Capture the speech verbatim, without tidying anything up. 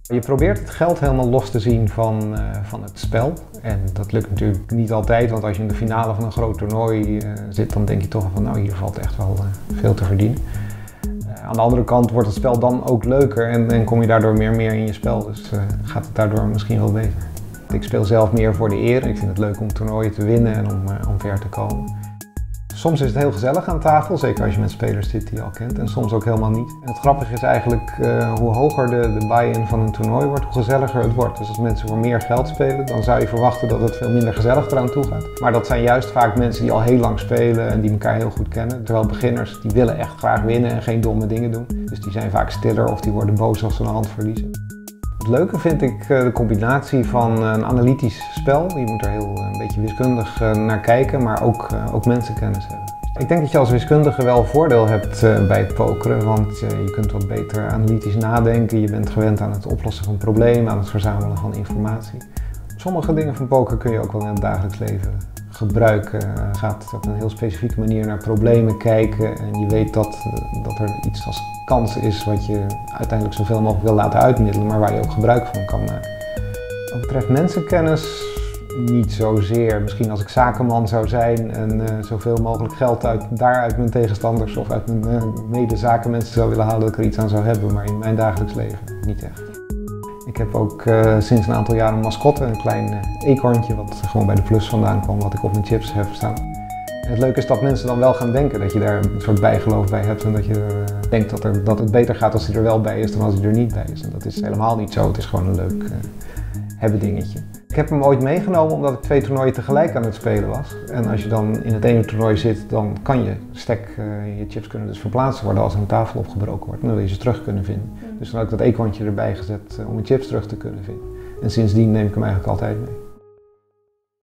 Je probeert het geld helemaal los te zien van, uh, van het spel. En dat lukt natuurlijk niet altijd, want als je in de finale van een groot toernooi uh, zit, dan denk je toch van nou, hier valt echt wel uh, veel te verdienen. Uh, aan de andere kant wordt het spel dan ook leuker en, en kom je daardoor meer en meer in je spel, dus uh, gaat het daardoor misschien wel beter. Ik speel zelf meer voor de eer. Ik vind het leuk om toernooien te winnen en om, uh, om ver te komen. Soms is het heel gezellig aan tafel, zeker als je met spelers zit die je al kent, en soms ook helemaal niet. En het grappige is eigenlijk, uh, hoe hoger de, de buy-in van een toernooi wordt, hoe gezelliger het wordt. Dus als mensen voor meer geld spelen, dan zou je verwachten dat het veel minder gezellig eraan toe gaat. Maar dat zijn juist vaak mensen die al heel lang spelen en die elkaar heel goed kennen. Terwijl beginners, die willen echt graag winnen en geen domme dingen doen. Dus die zijn vaak stiller of die worden boos als ze een hand verliezen. Het leuke vind ik de combinatie van een analytisch spel. Je moet er heel een beetje wiskundig naar kijken, maar ook, ook mensenkennis hebben. Ik denk dat je als wiskundige wel voordeel hebt bij het pokeren, want je kunt wat beter analytisch nadenken. Je bent gewend aan het oplossen van problemen, aan het verzamelen van informatie. Sommige dingen van poker kun je ook wel in het dagelijks leven gebruiken. Je gaat op een heel specifieke manier naar problemen kijken en je weet dat, dat er iets als kans is wat je uiteindelijk zoveel mogelijk wil laten uitmiddelen, maar waar je ook gebruik van kan maken. Wat betreft mensenkennis niet zozeer. Misschien als ik zakenman zou zijn en uh, zoveel mogelijk geld uit, daar uit mijn tegenstanders of uit mijn uh, mede-zakenmensen zou willen halen, dat ik er iets aan zou hebben, maar in mijn dagelijks leven niet echt. Ik heb ook uh, sinds een aantal jaar een mascotte, een klein uh, eekhoorntje wat gewoon bij de Plus vandaan kwam, wat ik op mijn chips heb staan. En het leuke is dat mensen dan wel gaan denken, dat je daar een soort bijgeloof bij hebt en dat je uh, denkt dat, er, dat het beter gaat als hij er wel bij is dan als hij er niet bij is. En dat is helemaal niet zo, het is gewoon een leuk uh, hebben dingetje. Ik heb hem ooit meegenomen omdat ik twee toernooien tegelijk aan het spelen was. En als je dan in het ene toernooi zit, dan kan je stek, uh, je chips kunnen dus verplaatst worden als een tafel opgebroken wordt. Dan wil je ze terug kunnen vinden. Dus dan heb ik dat eekhoorntje erbij gezet uh, om mijn chips terug te kunnen vinden. En sindsdien neem ik hem eigenlijk altijd mee.